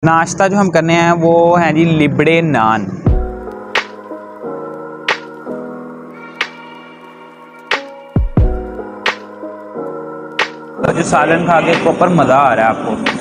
नाश्ता जो हम करने हैं वो है जी लिबड़े नान। तो जो सालन खा के प्रॉपर मज़ा आ रहा है आपको।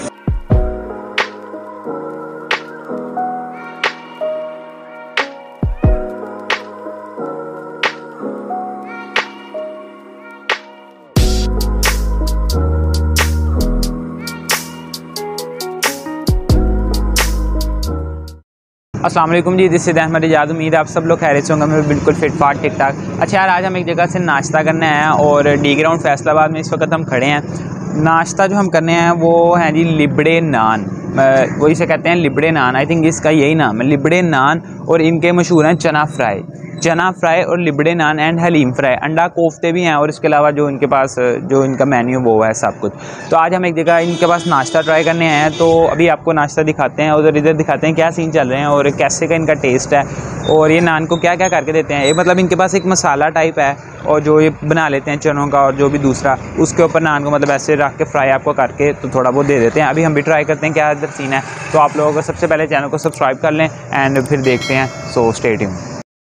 अस्सलाम वालेकुम जी, दिस इज़ अहमद इजाज़। उम्मीद है आप सब लोग खैरियत से होंगे। मैं बिल्कुल फिट फाट ठीक ठाक। अच्छा यार, आज हम एक जगह से नाश्ता करने आए हैं और डी ग्राउंड फैसलाबाद में इस वक्त हम खड़े हैं। नाश्ता जो हम करने हैं वो है जी लिबड़े नान। वो इसे कहते हैं लिबड़े नान। आई थिंक इसका यही नाम है, लिबड़े नान। और इनके मशहूर हैं चना फ्राई और लिबड़े नान एंड हलीम फ्राई। अंडा कोफ्ते भी हैं और इसके अलावा जो इनके पास जो इनका मेन्यू वो है सब कुछ। तो आज हम एक जगह इनके पास नाश्ता ट्राई करने आए हैं। तो अभी आपको नाश्ता दिखाते हैं, उधर इधर दिखाते हैं क्या सीन चल रहे हैं और कैसे का इनका टेस्ट है और ये नान को क्या क्या करके देते हैं। ये मतलब इनके पास एक मसाला टाइप है और जो ये बना लेते हैं चनों का और जो भी दूसरा उसके ऊपर नान को मतलब ऐसे रख के फ्राई आपको करके तो थोड़ा बहुत दे देते हैं। अभी हम भी ट्राई करते हैं क्या इधर सीन है। तो आप लोगों को सबसे पहले चैनल को सब्सक्राइब कर लें एंड फिर देखते हैं। So stay tuned.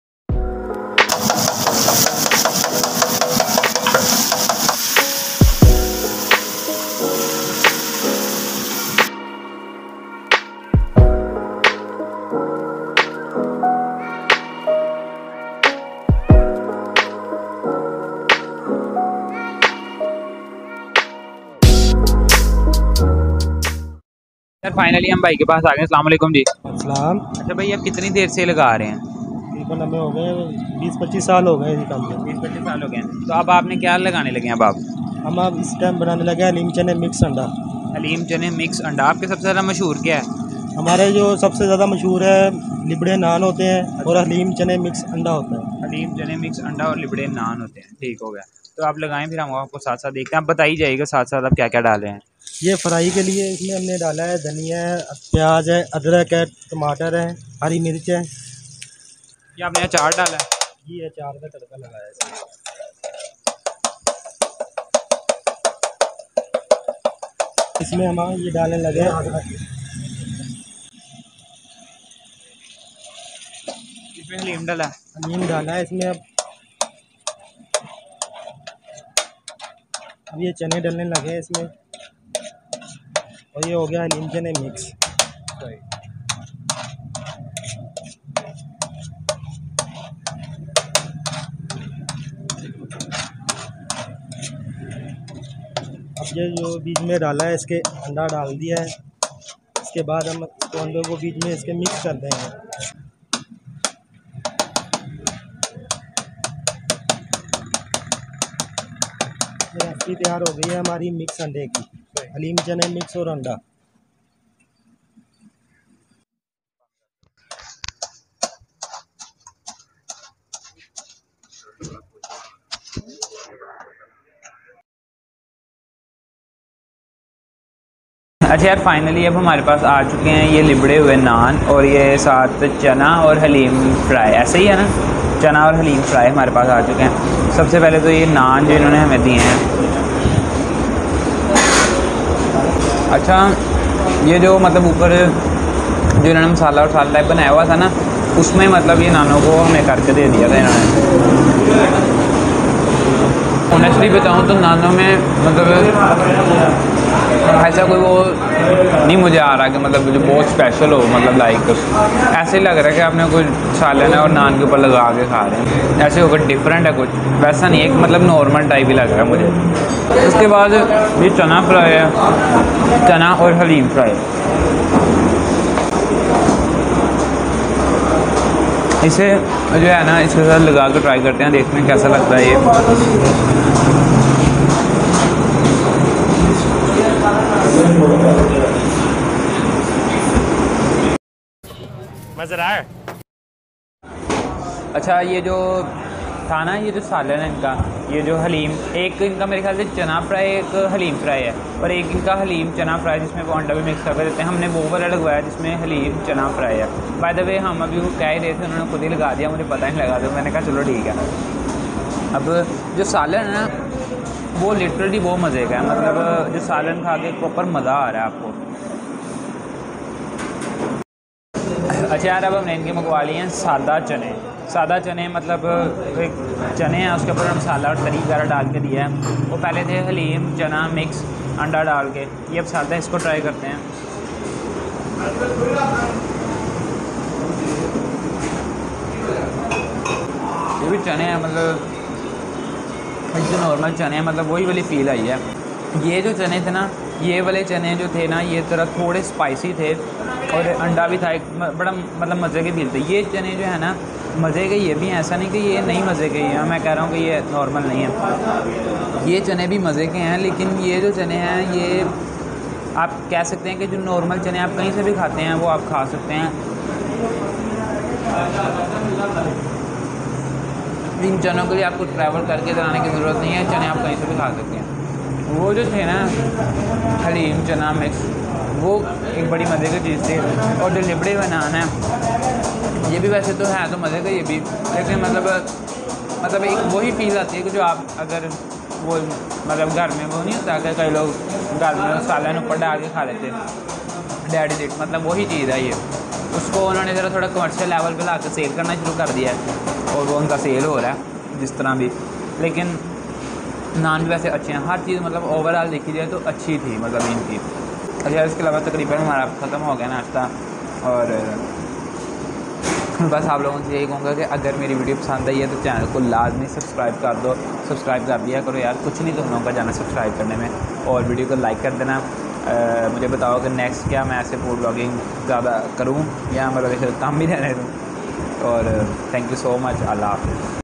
Sir finally हम भाई के पास आ गए। अस्सलाम वालेकुम जी। अस्सलाम। अच्छा भाई, आप कितनी देर से लगा रहे हैं? तकरीबन हमें हो गए 20-25 साल हो गए इस काम में। 20-25 साल हो गए हैं। तो अब आपने क्या लगाने लगे अब आप? हम अब इस टाइम बनाने लगे हलीम चने मिक्स अंडा। हलीम चने मिक्स अंडा। आपके सबसे ज़्यादा मशहूर क्या है? हमारे जो सबसे ज़्यादा मशहूर है लिबड़े नान होते हैं और हलीम चने मिक्स अंडा होता है। हलीम चने मिक्स अंडा और लिबड़े नान होते हैं। ठीक हो गया। तो आप लगाएं, फिर हम आपको साथ साथ देखते हैं। आप बताइए जाइएगा साथ साथ आप क्या क्या डाले हैं। ये फ्राई के लिए इसमें हमने डाला है धनिया है, प्याज है, अदरक है, टमाटर है, हरी मिर्च है। ये आपने अचार डाला है? ये अचार का तड़का लगाया है इसमें। हम ये डालने लगे अदरक। इसमें हलीम डाला है? हलीम डाला है इसमें। अब ये चने डलने लगे हैं इसमें और ये हो गया हलीम चने मिक्स। अब ये जो बीच में डाला है इसके अंडा डाल दिया है। इसके बाद हम इसको अंडों को बीच में इसके मिक्स कर देंगे। ये रेसिपी तैयार हो गई है हमारी मिक्स अंडे की, हलीम चने मिक्स और अंडा। अच्छा यार, फाइनली अब हमारे पास आ चुके हैं ये लिबड़े हुए नान और ये साथ चना और हलीम फ्राई। ऐसे ही है ना, चना और हलीम फ्राई हमारे पास आ चुके हैं। सबसे पहले तो ये नान जो इन्होंने हमें दिए हैं। अच्छा, ये जो मतलब ऊपर जो इन्होंने मसाला और साल टाइप बनाया हुआ था ना, उसमें मतलब ये नानों को हमें करके दे दिया था इन्होंने। ऑनेस्टली बताऊँ तो नानों में मतलब ऐसा कोई वो नहीं मुझे आ रहा कि मतलब जो बहुत स्पेशल हो, मतलब लाइक ऐसे ही लग रहा है कि आपने कुछ सालन है और नान के ऊपर लगा के खा रहे हैं। ऐसे होकर डिफरेंट है कुछ, वैसा नहीं, एक मतलब नॉर्मल टाइप ही लग रहा है मुझे। उसके बाद ये चना फ्राई है, चना और हलीम फ्राई। इसे जो है ना इसके साथ लगा कर ट्राई करते हैं, देखते हैं कैसा लगता है ये। मज़ा आया। अच्छा, ये जो था ना, ये जो सालन है इनका, ये जो हलीम, एक इनका मेरे ख्याल से चना फ्राई, एक हलीम फ्राई है और एक इनका हलीम चना फ्राई जिसमें वो अंडा भी मिक्स करके देते हैं। हमने वो वाला लगवाया जिसमें हलीम चना फ्राई है। बाय द वे हम अभी वो कह ही रहे थे, उन्होंने खुद ही लगा दिया, मुझे पता नहीं लगा, तो मैंने कहा चलो ठीक है। अब जो सालन है ना वो लिटरली बहुत मज़े का है। मतलब जो सालन खा के प्रॉपर मज़ा आ रहा है आपको। अच्छा यार, अब हमने इनके मंगवा लिए हैं सादा चने। सादा चने मतलब एक चने हैं, उसके ऊपर मसाला और तरी वगैरह डाल के दिया है। वो पहले थे हलीम चना मिक्स अंडा डाल के, ये अब सादा, इसको ट्राई करते हैं। ये भी चने हैं, मतलब जो नॉर्मल चने हैं, मतलब वही वाली फ़ील आई है। ये जो चने थे ना, ये वाले चने जो थे ना, ये तरह थोड़े स्पाइसी थे और अंडा भी था, एक बड़ा मतलब मज़े के फील थे। ये चने जो है ना मज़े के, ये भी हैं, ऐसा नहीं कि ये नहीं मज़े के हैं, मैं कह रहा हूँ कि ये नॉर्मल नहीं है। ये चने भी मज़े के हैं, लेकिन ये जो चने हैं ये आप कह सकते हैं कि जो नॉर्मल चने आप कहीं से भी खाते हैं वो आप खा सकते हैं। इन चनों के लिए आपको ट्रैवल करके जाने की ज़रूरत नहीं है, चने आप कहीं से भी खा सकते हैं। वो जो थे ना हलीम चना मिक्स, वो एक बड़ी मज़े की चीज़ थी। और जो लिबड़ी बनाना है, ये भी वैसे तो है तो मज़े का ये भी, लेकिन मतलब एक वही फील आती है कि जो आप अगर वो मतलब घर में वो नहीं होता कि कई लोग घर में सालन ऊपर डाल के खा लेते, डैडी डिट, मतलब वही चीज़ है ये। उसको उन्होंने ज़रा थोड़ा कमर्शियल लेवल पे ला के सेल करना शुरू कर दिया है और वो उनका सेल हो रहा है जिस तरह भी। लेकिन नान भी वैसे अच्छे हैं, हर चीज़ मतलब ओवरऑल देखी जाए तो अच्छी थी मतलब इनकी। अच्छा, इसके अलावा तकरीबन हमारा ख़त्म हो गया नाश्ता। और बस आप लोगों से यही कहूँगा कि अगर मेरी वीडियो पसंद आई है तो चैनल को लाजमी सब्सक्राइब कर दो, सब्सक्राइब कर दिया करो यार, कुछ नहीं तो हम लोगों का जाना सब्सक्राइब करने में। और वीडियो को लाइक कर देना। मुझे बताओ कि नेक्स्ट क्या मैं ऐसे फूड ब्लॉगिंग ज़्यादा करूँ या मतलब ऐसे काम भी रहने दूँ। और थैंक यू सो मच, अल्लाह हाफ़िज़।